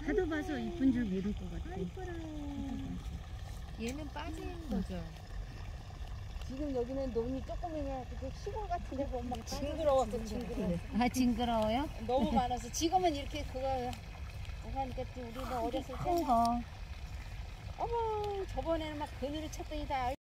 하도 봐서 이쁜 줄 모를 것 같아. 얘는 빠진 거죠. 지금 여기는 논이 조금이냐 그 시골 같은 데 보면 막 징그러워서 징그러워. 아, 징그러워요? 너무 많아서 지금은 이렇게 그거 하니까 우리는 어렸을 때 큰 거. 어머 저번에는 막 그늘을 쳤더니 다